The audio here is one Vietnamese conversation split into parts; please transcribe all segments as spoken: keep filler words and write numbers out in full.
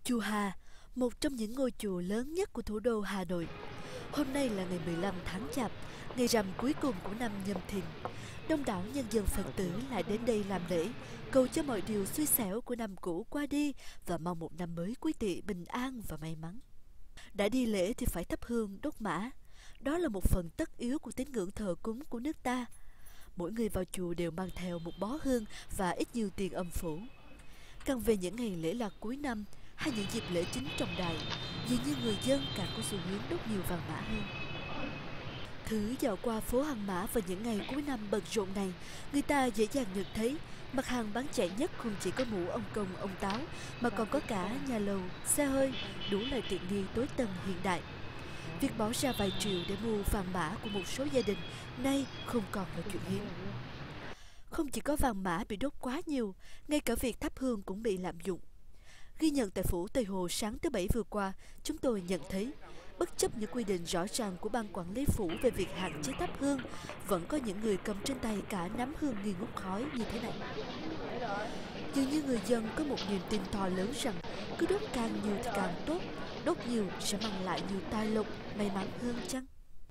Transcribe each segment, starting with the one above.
Chùa Hà, một trong những ngôi chùa lớn nhất của thủ đô Hà Nội. Hôm nay là ngày mười lăm tháng Chạp, ngày rằm cuối cùng của năm Nhâm Thìn. Đông đảo nhân dân Phật tử lại đến đây làm lễ, cầu cho mọi điều xui xẻo của năm cũ qua đi và mong một năm mới quý tỵ bình an và may mắn. Đã đi lễ thì phải thắp hương đốt mã. Đó là một phần tất yếu của tín ngưỡng thờ cúng của nước ta. Mỗi người vào chùa đều mang theo một bó hương và ít nhiều tiền âm phủ. Càng về những ngày lễ lạc cuối năm hay những dịp lễ chính trọng đại, dường như người dân càng có xu hướng đốt nhiều vàng mã hơn. Thử dạo qua phố Hàng Mã vào những ngày cuối năm bận rộn này, người ta dễ dàng nhận thấy mặt hàng bán chạy nhất không chỉ có mũ ông công ông táo, mà còn có cả nhà lầu, xe hơi, đủ loại tiện nghi tối tân hiện đại. Việc bỏ ra vài triệu để mua vàng mã của một số gia đình nay không còn là chuyện hiếm. Không chỉ có vàng mã bị đốt quá nhiều, ngay cả việc thắp hương cũng bị lạm dụng. Ghi nhận tại phủ Tây Hồ sáng thứ Bảy vừa qua, chúng tôi nhận thấy, bất chấp những quy định rõ ràng của ban quản lý phủ về việc hạn chế thắp hương, vẫn có những người cầm trên tay cả nắm hương nghi ngút khói như thế này. Dường như người dân có một niềm tin to lớn rằng cứ đốt càng nhiều thì càng tốt, đốt nhiều sẽ mang lại nhiều tài lộc, may mắn hơn chăng?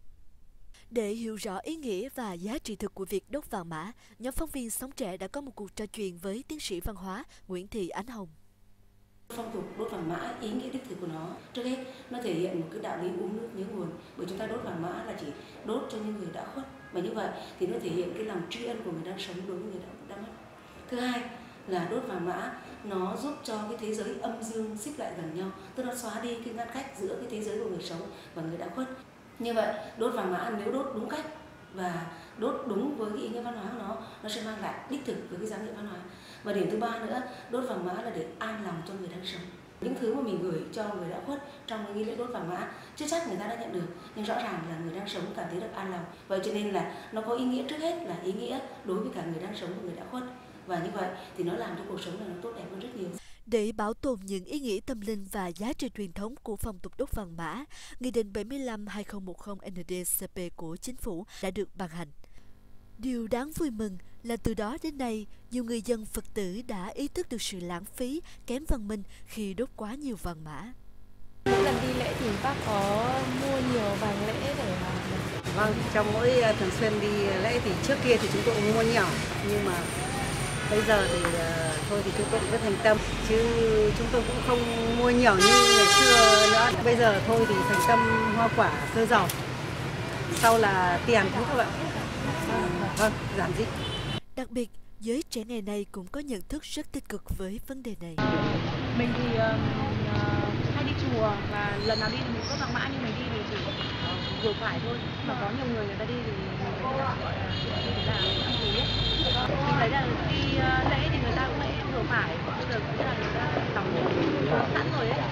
Để hiểu rõ ý nghĩa và giá trị thực của việc đốt vàng mã, nhóm phóng viên Sống Trẻ đã có một cuộc trò chuyện với tiến sĩ văn hóa Nguyễn Thị Ánh Hồng. Phong tục đốt vàng mã, ý nghĩa đích thực của nó, trước hết nó thể hiện một cái đạo lý uống nước nhớ nguồn, bởi chúng ta đốt vàng mã là chỉ đốt cho những người đã khuất, và như vậy thì nó thể hiện cái lòng tri ân của người đang sống đối với người đã, đã mất. Thứ hai là đốt vàng mã nó giúp cho cái thế giới âm dương xích lại gần nhau, tức nó xóa đi cái ngăn cách giữa cái thế giới của người sống và người đã khuất. Như vậy đốt vàng mã nếu đốt đúng cách và đốt đúng với cái ý nghĩa văn hóa của nó, nó sẽ mang lại đích thực với cái giá trị văn hóa. Và điểm thứ ba nữa, đốt vàng mã là để an lòng cho người đang sống. Những thứ mà mình gửi cho người đã khuất trong cái nghi lễ đốt vàng mã, chưa chắc người ta đã nhận được, nhưng rõ ràng là người đang sống cảm thấy được an lòng. Vậy cho nên là nó có ý nghĩa trước hết là ý nghĩa đối với cả người đang sống và người đã khuất. Và như vậy thì nó làm cho cuộc sống này nó tốt đẹp hơn rất nhiều. Để bảo tồn những ý nghĩa tâm linh và giá trị truyền thống của phong tục đốt vàng mã, Nghị định bảy mươi lăm trên hai nghìn mười N D C P của Chính phủ đã được ban hành. Điều đáng vui mừng là từ đó đến nay, nhiều người dân Phật tử đã ý thức được sự lãng phí, kém văn minh khi đốt quá nhiều vàng mã. Mỗi lần đi lễ thì bác có mua nhiều vàng lễ để mà... Vâng, trong mỗi thường xuyên đi lễ thì trước kia thì chúng tôi cũng mua nhiều, nhưng mà bây giờ thì uh, thôi thì chúng tôi cũng rất thành tâm, chứ chúng tôi cũng không mua nhiều như ngày xưa nữa. Bây giờ thôi thì thành tâm hoa quả xôi dầu, sau là tiền cũng thôi ạ. Vâng, giản dị. Đặc biệt, giới trẻ ngày nay cũng có nhận thức rất tích cực với vấn đề này. Mình thì uh, hay đi chùa và lần nào đi thì mình có vàng mã, nhưng mình đi thì chỉ uh, vừa phải thôi. Mà có nhiều người người ta đi thì mình phải gọi là như thế nào để ăn phí ấy. Mình thấy là đi uh, lễ thì người ta cũng lễ vừa phải, bây giờ cũng là người ta đóng sẵn rồi ấy.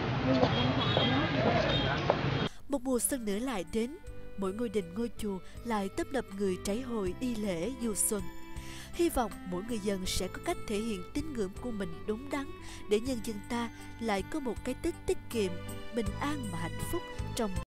Một mùa xuân nữa lại đến, mỗi ngôi đình ngôi chùa lại tấp nập người trải hội đi lễ du xuân. Hy vọng mỗi người dân sẽ có cách thể hiện tín ngưỡng của mình đúng đắn để nhân dân ta lại có một cái Tết tiết kiệm, bình an và hạnh phúc trong